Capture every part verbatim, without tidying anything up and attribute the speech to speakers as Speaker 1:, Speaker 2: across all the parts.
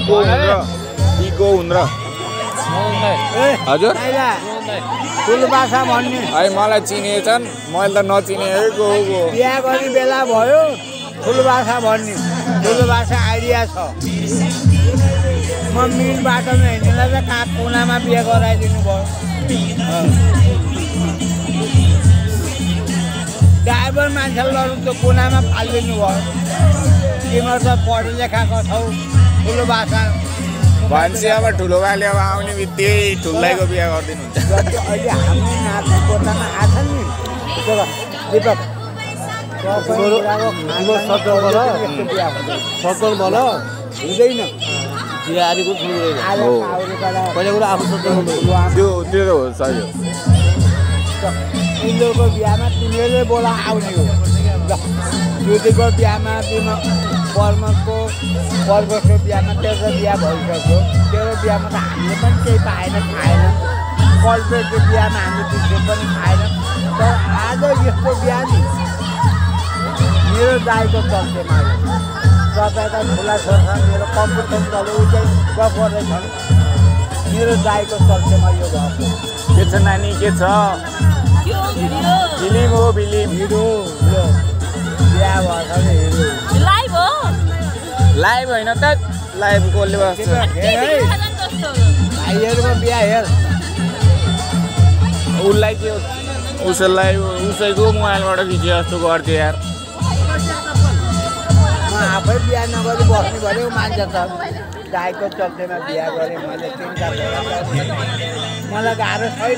Speaker 1: ego हुन् र ego हुन् र हजुर
Speaker 2: ठुलो भाषा भन्ने
Speaker 1: है मलाई चिनेछन् मैले त नचिने है गो गो
Speaker 2: बिहा गर्ने बेला भयो ठुलो भाषा भन्ने ठुलो भाषा आइडिया छ म मिल बाटोमा हिँड्नेलाई त कहाँ कुनामा बिहा गराइदिनु भयो ड्राइभर मान्छेले लड्नु त कुनामा फालिदिनु भयो तिम्रो त पढे लेखाएको छौ ठुलो भाषा
Speaker 1: भन्छ अब ठुलो भाले अब आउने बित्तिकै ठुल्लाइको बिहा गरिदिनुहुन्छ
Speaker 2: अहिले हाम्रो नाति पोतामा आएको नि दिपक
Speaker 3: सत्तर भल
Speaker 2: हुँदैन
Speaker 3: बिहारीको ठुलो पहिला कुरा आफू सत्तर
Speaker 1: त्यो त्यो हो सही हो
Speaker 2: तिनीहरूको बिहामा तिमीहरूले बोला आउने हो ज्योतिको बिहामा बिमा बर्मको बर्गसको बिहामा तेरो बिहा भइसक्यो तेरो बिहामा त हामीले पनि केही पाएन खाएन कल्पेटको बिहामा हामीले दुधे पनि खाएन तर आज यस्तो बिहा नि मेरो दाइको चल्तेमा तपाईँका ठुला छोरा मेरो कम्प्युटर चल्यो ऊ चाहिँ गफ गर्दैछन् मेरो दाइको चल्तेमा यो भएको
Speaker 1: के छ नानी के छ फिल्म हो फिल्म
Speaker 2: हिरो बिहा भएछ नि हिरो
Speaker 4: लाइभ हो
Speaker 1: लाइभ होइन त लाइभ कसले बस्छ
Speaker 2: भाइहरूको बिहा हेर
Speaker 1: उसलाई के उसलाई उसैको मोबाइलबाट खिचे जस्तो गर्थ्यो यार
Speaker 2: म आफै बिहा नगरी बस्नु पऱ्यो मान्छे त दाइको चल्तेमा बिहा गरेँ मैले तिनवटा मलाई गाह्रो छैन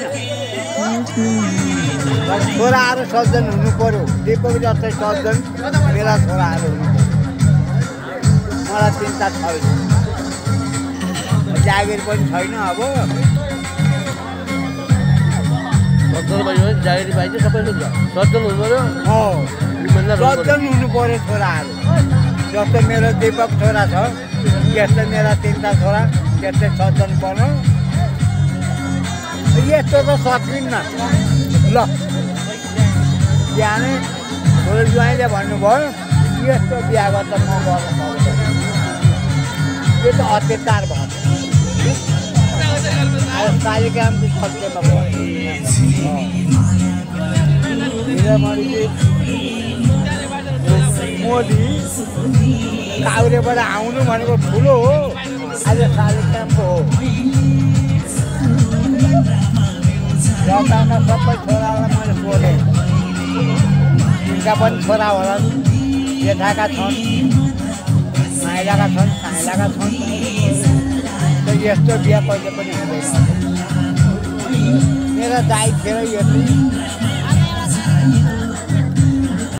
Speaker 2: छोराहरू सज्जन हुनु पर्यो दिपक जस्तै सज्जन मेरा छोराहरू हुनु पर्यो मलाई चिन्ता छैन जागिर पनि छैन अब
Speaker 3: सत्तर भयो जागिर पाइन्छ सबै सज्जन हुनु पर्यो
Speaker 2: सज्जन हुनु पर्यो छोराहरू जस्तै मेरो दिपक छोरा छ त्यस्तै मेरा तिनवटा छोरा त्यस्तै सज्जन बनाऊ यस्तो त सकिन्न ल बिहानै छोरो ज्वाइँले भन्नुभयो यस्तो बिहा गर्दा म गर्न सक्दैन त्यो त अत्याचार भयो अब कालिकामको सत्यमा मोदी काभ्रेबाट आउनु भनेको ठुलो हो आज कालिकामको हो जताका सबै छोरालाई मैले सोधेँ तिनका पनि छोरा होला जेठाका छन् माइलाका छन् साइलाका छन् त यस्तो बिहा कहिले पनि हुँदैन मेरो दाइ थियो यति